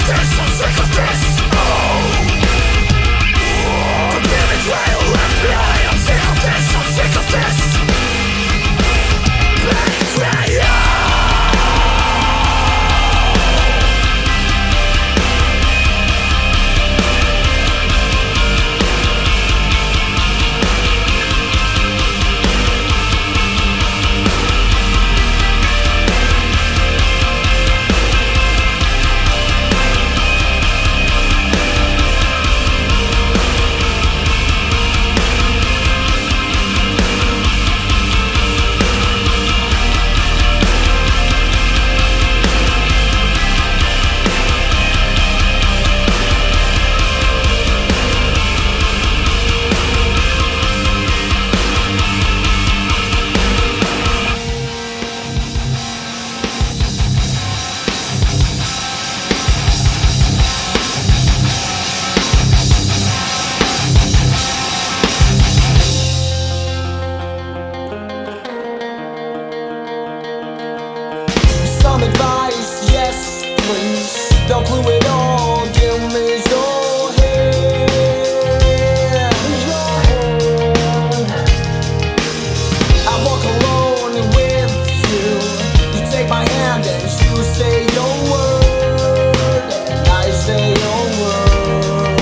Some advice, yes, please. Don't clue it all, give me your hand. I walk alone with you. You take my hand and you say your word, and I say your word.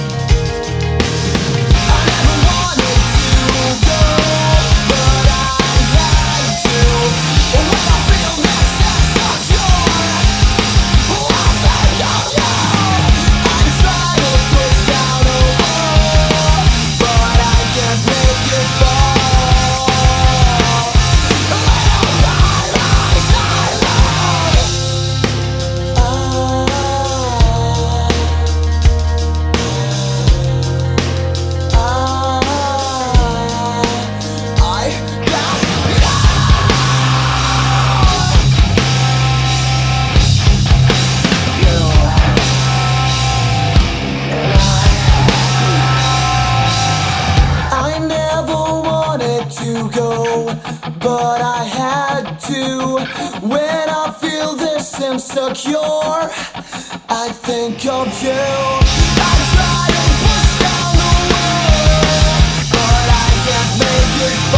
I never wanted to go, but I had to. When I feel this sense of joy, I'll say yo. I try to push down a wall, but I can't make it fall. Little by little, I never wanted to go, but I had to. When I feel this insecure, I think of you. I try to push down the wall, but I can't make it fall.